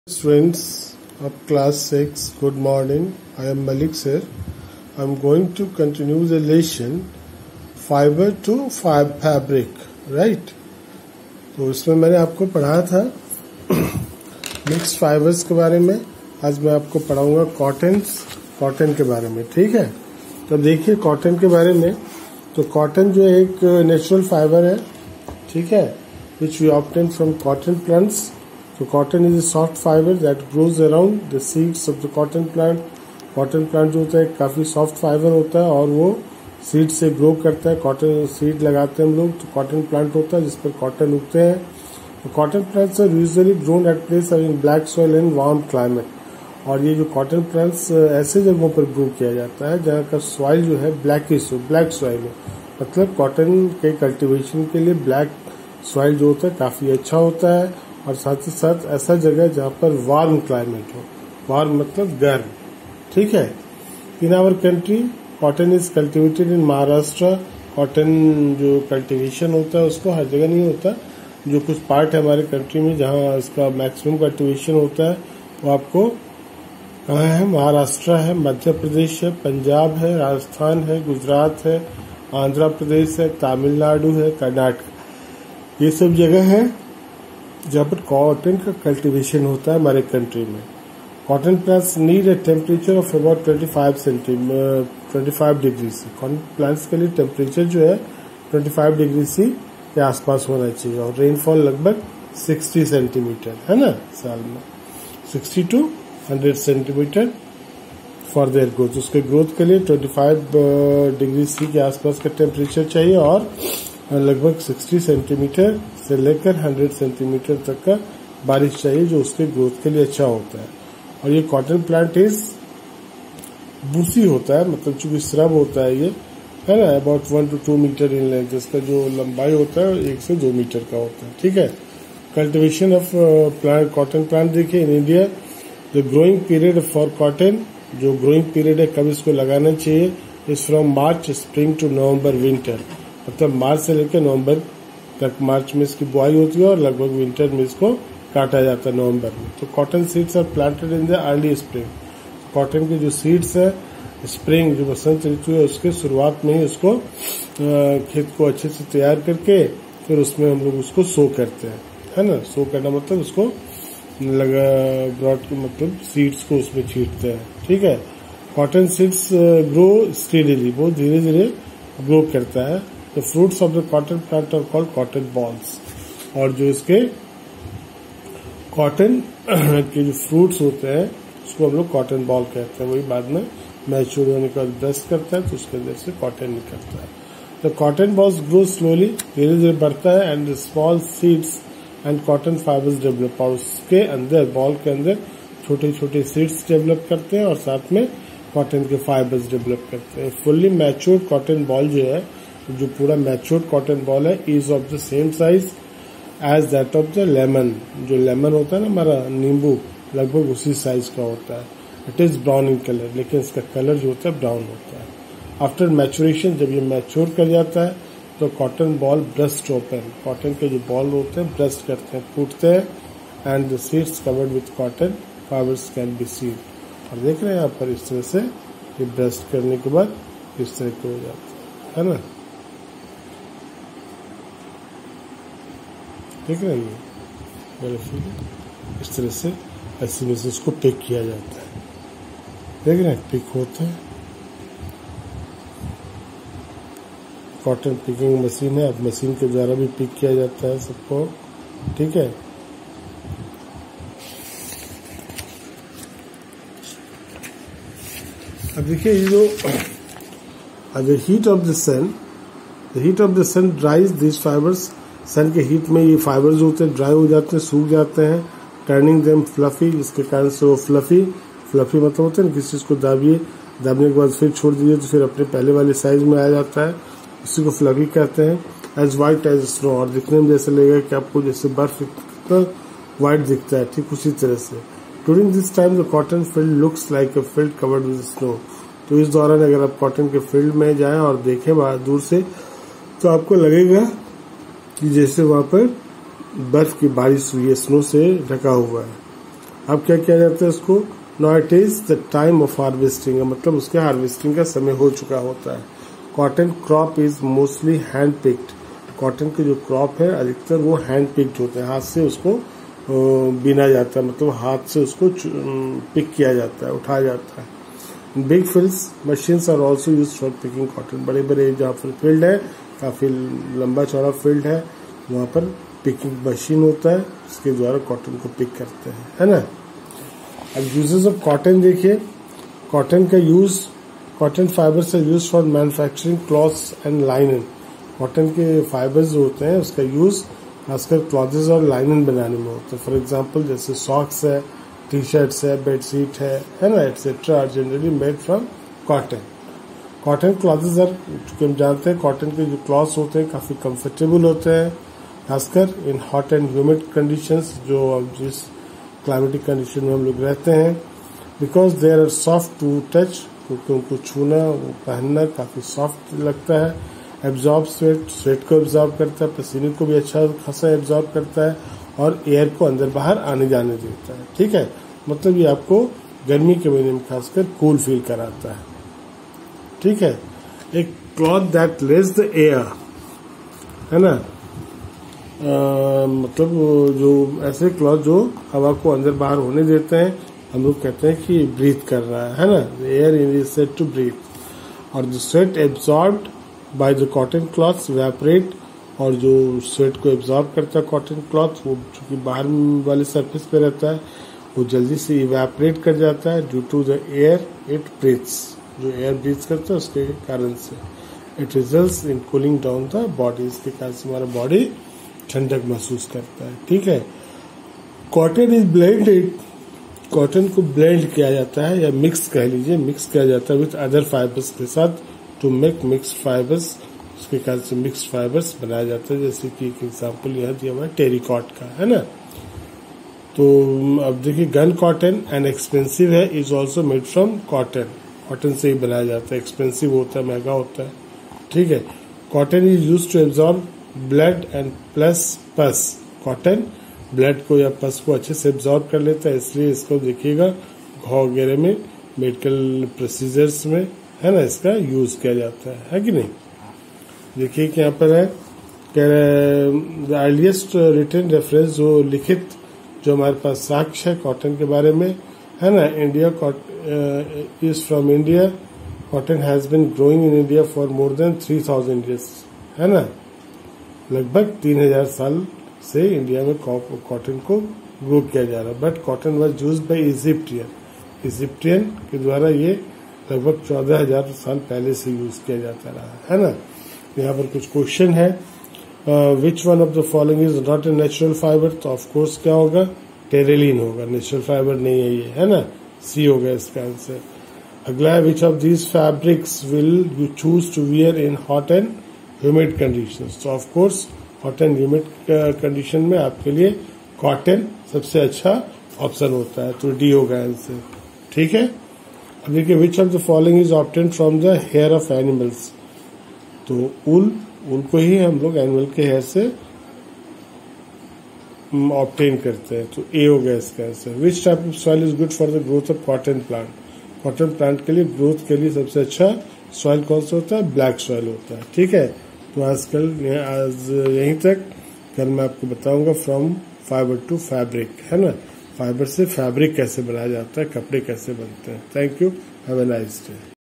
Students of class 6, good morning. I am Malik sir. I am going to continue the lesson fiber to fabric, right? तो इसमें मैंने आपको पढ़ाया था mixed fibres के बारे में. आज मैं आपको पढ़ाऊंगा कॉटन के बारे में, ठीक है? तो देखिए कॉटन के बारे में. तो कॉटन जो एक नेचुरल फाइबर है, ठीक है, which we obtain from cotton plants. So cotton is a soft fiber that grows around the seeds of the cotton plant. Cotton plant जो होता है काफी सॉफ्ट फाइबर होता है और वो सीड से ग्रो करता है. कॉटन सीड लगाते हैं हम लोग तो कॉटन प्लांट होता है जिस पर कॉटन उगते हैं. तो cotton plants are usually grown at place in black soil and warm climate. और ये जो कॉटन प्लांट्स ऐसे जगहों पर ग्रो किया जाता है जहाँ का सॉइल जो है ब्लैकिश हो, ब्लैक सॉइल हो. मतलब कॉटन के कल्टीवेशन के लिए ब्लैक सॉइल जो होता है काफी अच्छा होता है. और साथ ही साथ ऐसा जगह जहाँ पर वार्म क्लाइमेट हो. वार्म मतलब गर्म, ठीक है. In our country cotton is cultivated in Maharashtra. Cotton जो कल्टीवेशन होता है उसको हर जगह नहीं होता. जो कुछ पार्ट है हमारे कंट्री में जहाँ इसका मैक्सिमम कल्टीवेशन होता है वो आपको कहाँ है? महाराष्ट्र है, मध्य प्रदेश है, पंजाब है, राजस्थान है, गुजरात है, आंध्र प्रदेश है, तमिलनाडु है, कर्नाटक. ये सब जगह है जहाँ पर कॉटन का कल्टीवेशन होता है हमारे कंट्री में. Cotton plants need a temperature of about 25 degree C. Cotton plants के लिए टेम्परेचर जो है 25 डिग्री सी के आसपास होना चाहिए. और रेनफॉल लगभग 60 सेंटीमीटर है ना साल में. 60 to 100 centimetre for their growth. उसके ग्रोथ के लिए 25 डिग्री सी के आसपास का टेम्परेचर चाहिए और लगभग 60 सेंटीमीटर से लेकर 100 सेंटीमीटर तक का बारिश चाहिए जो उसके ग्रोथ के लिए अच्छा होता है. और ये कॉटन प्लांट इज बूसी होता है, मतलब चूंकि श्रब होता है ये, है ना, about 1 to 2 metre in length. इसका जो लंबाई होता है 1 से 2 मीटर का होता है, ठीक है. Cultivation of plant, cotton plant देखिए in India the growing period for cotton. जो ग्रोइंग पीरियड है कब इसको लगाना चाहिए is from March spring to November winter. मतलब मार्च से लेकर नवंबर तक. मार्च में इसकी बुआई होती है और लगभग विंटर में इसको काटा जाता है नवंबर में. तो cotton seeds are planted in the early spring. Cotton के जो सीड्स है स्प्रिंग जो बसंत ऋतु है उसके शुरुआत में ही उसको खेत को अच्छे से तैयार करके फिर उसमें हम लोग उसको सो करते हैं, है ना. सो करना मतलब उसको लगा ब्रॉड के मतलब सीड्स को उसमें छींटते हैं, ठीक है. कॉटन सीड्स ग्रो स्टेडीली, बहुत धीरे धीरे ग्रो करता है. The fruits of the cotton plant are called cotton balls. और जो इसके कॉटन के जो फ्रूट्स होते हैं उसको हम लोग कॉटन बॉल कहते हैं. वही बाद में मैच्योर होने के बाद ब्रस्ट करता है तो उसके अंदर से कॉटन निकलता है. The cotton bolls grow slowly, धीरे धीरे बढ़ता है. And small seeds and cotton fibres develop. और उसके अंदर बॉल के अंदर छोटे छोटे सीड्स डेवलप करते हैं और साथ में कॉटन के फाइबर्स डेवलप करते हैं. फुल्ली मैच्योर्ड कॉटन बॉल जो है, जो पूरा मैच्योर्ड कॉटन बॉल है, is of the same size as that of the lemon. जो लेमन होता है ना हमारा नींबू, लगभग उसी साइज का होता है. It is brown in colour, लेकिन इसका कलर जो होता है ब्राउन होता है. आफ्टर मैच्योरेशन, जब ये मैच्योर कर जाता है तो cotton boll burst open. Cotton के जो बॉल होते हैं ब्रस्ट करते हैं, फूटते हैं. And the seeds covered with cotton fibres can be seen. और देख रहे हैं यहाँ पर इस तरह से ये ब्रस्ट करने के बाद इस तरह के हो जाता है ना. देख रहे हैं इस तरह से ऐसे में से इसको पिक किया जाता है. देख रहे हैं पिक होता है. कॉटन पिकिंग मशीन है. अब मशीन के द्वारा भी पिक किया जाता है सबको, ठीक है. अब देखिए ये जो the heat of the sun dries this fibres. Sun के हीट में ये फाइबर्स होते हैं ड्राई हो जाते हैं, सूख जाते हैं. टर्निंग देम फ्लफी, जिसके कारण से वो फ्लफी मतलब होता है ना, किसी चीज को दाबिए, दाबने के बाद फिर छोड़ दीजिए तो फिर अपने पहले वाले साइज में आ जाता है. उसी को फ्लफी कहते हैं. As white as snow. और दिखने में जैसे लगेगा कि आपको जैसे बर्फ व्हाइट दिखता है, ठीक उसी तरह से. During this time the cotton field looks like a field covered with snow. तो इस दौरान अगर आप कॉटन के फील्ड में जाएं और देखें बाहर दूर से तो आपको लगेगा कि जैसे वहां पर बर्फ की बारिश हुई है, स्नो से ढका हुआ है. अब क्या किया जाता है इसको, now it is the time of harvesting, मतलब उसके हार्वेस्टिंग का समय हो चुका होता है। Cotton crop is mostly hand picked, cotton के जो क्रॉप है अधिकतर वो हैंड पिक्ड होते हैं, हाथ से उसको बीना जाता है, मतलब हाथ से उसको पिक किया जाता है, उठाया जाता है। Big fields machines are also use for picking cotton, बड़े बड़े जहाँ पर फील्ड है, काफी लंबा चौड़ा फील्ड है, वहाँ पर पिकिंग मशीन होता है, उसके द्वारा कॉटन को पिक करते हैं, है ना। अब यूजेस ऑफ कॉटन देखिए, कॉटन का use, cotton fibres are use for manufacturing clothes and linen, cotton के फाइबर्स जो होते हैं उसका यूज खासकर क्लॉथ्स और लाइनन बनाने में होता है। फॉर एग्जांपल जैसे सॉक्स है, टी शर्ट्स है, बेडशीट है ना, etcetera are generally made from cotton. Cotton clothes are, चूंकि हम जानते हैं कॉटन के जो क्लॉथ्स होते हैं काफी कंफर्टेबल होते हैं, खासकर in hot and humid conditions, जो जिस क्लाइमेटिक कंडीशन में हम लोग रहते हैं। Because they are soft to touch, क्योंकि उनको छूना, वो पहनना काफी सॉफ्ट लगता है। एब्जॉर्ब स्वेट, स्वेट को एब्जॉर्ब करता है, पसीने को भी अच्छा खासा एब्जॉर्ब करता है, और एयर को अंदर बाहर आने जाने देता है। ठीक है, मतलब ये आपको गर्मी के महीने में खासकर कूल फील कराता है। ठीक है, एक cloth that lets the air, है ना, मतलब जो ऐसे क्लॉथ जो हवा को अंदर बाहर होने देते हैं, हम लोग कहते हैं कि ब्रीथ कर रहा है ना, air is said to breathe. और the sweat absorbed by the cotton clothes evaporate, और जो स्वेट को एब्जॉर्ब करता है कॉटन क्लॉथ, वो चूंकि बाहर वाले सरफेस पे रहता है, वो जल्दी से इवेपोरेट कर जाता है due to the air it breathes, जो एयर ब्रीथ करता है उसके कारण से। It results in cooling down the body, इसके कारण से हमारा बॉडी ठंडक महसूस करता है। ठीक है, कॉटन इज ब्लेंडेड, कॉटन को ब्लेंड किया जाता है, या मिक्स कह लीजिए, मिक्स किया जाता है विथ अदर फाइबर्स के साथ, टू मेक मिक्स फाइबर्स, उसके कारण से मिक्स फाइबर्स बनाया जाता है। जैसे कि एक एग्जाम्पल यहाँ दिया हुआ है टेरिकॉट का, है ना। तो अब देखिए, गन कॉटन एंड एक्सपेंसिव है, is also made from cotton, cotton से ही बनाया जाता है, एक्सपेंसिव होता है, महंगा होता है। ठीक है, cotton is use to absorb blood and plus pus, cotton blood को या पस को अच्छे से एब्जॉर्ब कर लेता है, इसलिए इसको देखिएगा घाव वगैरह में, मेडिकल प्रोसीजर्स में, है ना, इसका यूज किया जाता है कि नहीं। देखिए कि यहाँ पर है, द अर्लीस्ट रिटन रेफरेंस, जो लिखित जो हमारे पास साक्ष्य है कॉटन के बारे में, है ना, India is from India, cotton has been growing in India for more than 3000 years, है ना, लगभग 3000 साल से इंडिया में कॉटन को ग्रो किया जा रहा है। But cotton was use by Egyptian, Egyptian के द्वारा ये लगभग 14,000 साल पहले से यूज किया जाता रहा है ना। यहाँ पर कुछ क्वेश्चन है, which one of the following is not a natural fibre, तो ऑफकोर्स क्या होगा, टेरेलिन होगा, नेचुरल फाइबर नहीं है ये, है ना, सी हो गया इसका आंसर। अगला है, which of these fabrics will you choose to wear in hot and humid conditions, तो of course hot and humid condition में आपके लिए कॉटन सबसे अच्छा ऑप्शन होता है, तो डी होगा आंसर। ठीक है, अब देखिए, which of the following is obtain from the hair of animals, तो ऊल को ही हम लोग एनिमल के हेयर से ऑब्टेन करते हैं, तो ए हो गया इसका answer. Which type of soil is good for the growth of cotton plant, cotton plant के लिए ग्रोथ के लिए सबसे अच्छा सॉइल कौन सा होता है, ब्लैक सॉइल होता है। ठीक है, तो आज यहीं तक, कल मैं आपको बताऊंगा फ्रॉम फाइबर टू फैब्रिक, है ना, फाइबर से फैब्रिक कैसे बनाया जाता है, कपड़े कैसे बनते हैं। Thank you, have a nice day.